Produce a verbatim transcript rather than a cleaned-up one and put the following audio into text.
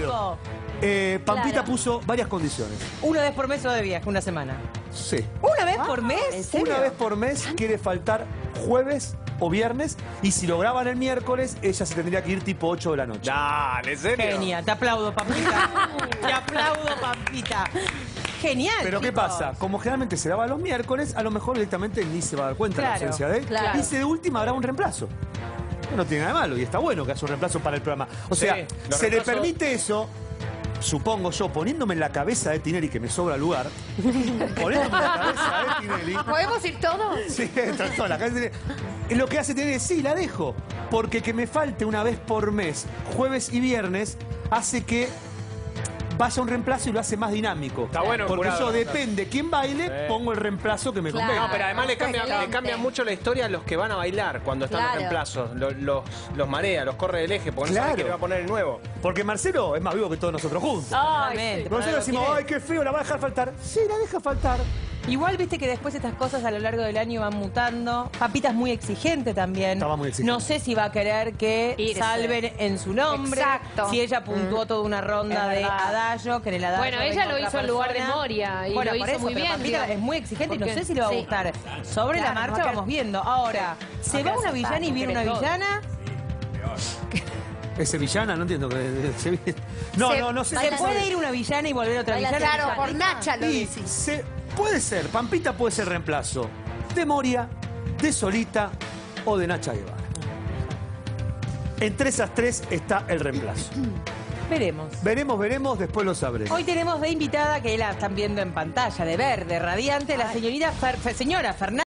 Claro. Eh, Pampita Claro. puso varias condiciones. Una vez por mes o de viaje, una semana. Sí. ¿Una vez por mes? ¿En serio? Una vez por mes quiere faltar jueves o viernes, y si lo graban el miércoles, ella se tendría que ir tipo ocho de la noche. Dale, ¿en serio? Genia, te aplaudo, Pampita. Te aplaudo, Pampita. Genial. Pero ¿qué chicos. pasa? Como generalmente se daba los miércoles, a lo mejor directamente ni se va a dar cuenta de la Claro, ausencia de él. claro. Y si de última habrá un reemplazo. No tiene nada de malo, y está bueno que haga un reemplazo para el programa. O Sí, sea, los se le reemplazos- permite eso, supongo yo, poniéndome en la cabeza de Tinelli, que me sobra lugar, poniéndome en la cabeza de Tinelli. ¿Podemos ir todos? Sí, entra toda la cabeza de Tinelli. Lo que hace Tinelli es, sí, la dejo. Porque que me falte una vez por mes, jueves y viernes, hace que vaya un reemplazo y lo hace más dinámico. Está bueno el Porque jurado, yo ¿no? depende quién baile, Sí. pongo el reemplazo que me Claro. convenga. No, pero además le cambia, le Excelente. cambia mucho la historia a los que van a bailar cuando están Claro. los reemplazos. Los, los, los marea, los corre del eje, porque no Claro. sabe que le va a poner el nuevo. Porque Marcelo es más vivo que todos nosotros juntos. Totalmente, para Nosotros lo decimos, que ay, qué feo, la va a dejar faltar. Sí, la deja faltar. Igual viste que después estas cosas a lo largo del año van mutando. Papita es muy exigente también. Estaba muy exigente. No sé si va a querer que Irse. salven en su nombre. Exacto. Si ella puntuó toda una ronda Es de verdad. adagio, que en el adagio Bueno, ella venga lo otra hizo en lugar de persona. Moria y Bueno, lo por hizo eso, muy pero bien, Pampita digamos. es muy exigente y no Porque- sé si le va a sí. gustar. Sobre Claro, la marcha va a vamos viendo. Ahora, ¿se va querer una soltar, villana y no viene una quiere todo. villana? ¿Es sevillana? No entiendo. que- se- No, Se- no, no sé. ¿Se puede ir una villana y volver otra Baila, villana? claro, por Nacha lo Y decís. se, puede ser, Pampita puede ser reemplazo de Moria, de Solita o de Nacha Guevara. Entre esas tres está el reemplazo. Veremos. Veremos, veremos, después lo sabremos. Hoy tenemos de invitada, que la están viendo en pantalla, de verde, radiante, la señorita Fer- Fe- señora Fernanda.